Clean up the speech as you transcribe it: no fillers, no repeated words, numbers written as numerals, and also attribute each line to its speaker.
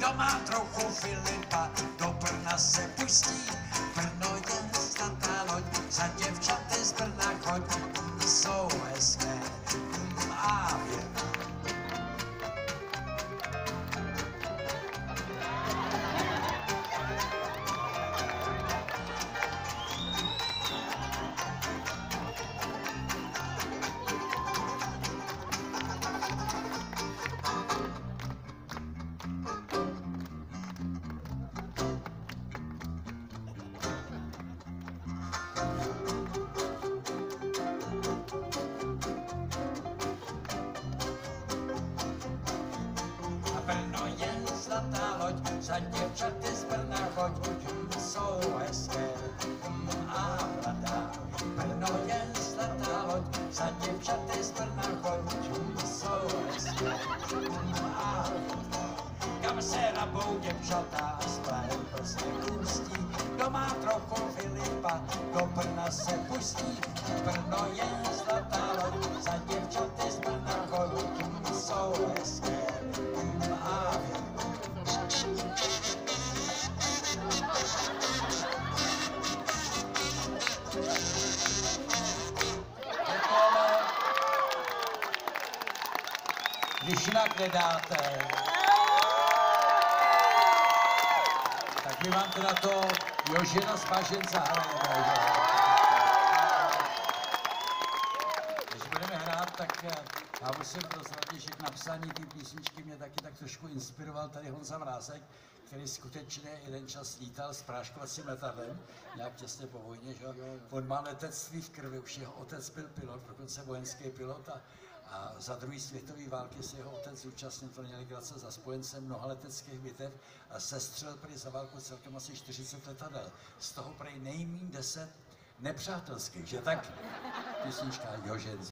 Speaker 1: kdo má trochu Filipa, do Brna se pustí. Brno je zlatá loď, za děvčaty z Brna choď, jsou hezké a věrné. Brno je zlatá loď, za děvčaty z Brna choď, jsou hezké a mladá. Brno je zlatá loď, za děvčaty z Brna choď, jsou hezké a mladá. Kam se rabou děvčata, splahem prostě ústí, kdo má trochu Filipa, do Brna se pustí. Brno je zlatá loď, za děvčaty z Brna choď, jsou hezké. Když jinak nedáte, tak my vám teda to Jožina z Bažin zahrajeme. Když budeme hrát, tak já musím prozradit, že k napsání té písničky mě taky tak trošku inspiroval tady Honza Mrázek, který skutečně jeden čas lítal s práškovacím letadlem, nějak těsně po vojně, že? On má letectví v krvi, už jeho otec byl pilot, dokonce vojenský pilot a za druhé světové války se jeho otec zúčastnil, to měl legrace za spojencem mnoha leteckých bitev a sestřelil prý za válku celkem asi 40 letadel. Z toho prý nejmín 10 nepřátelských, že tak? Písnička Jožin.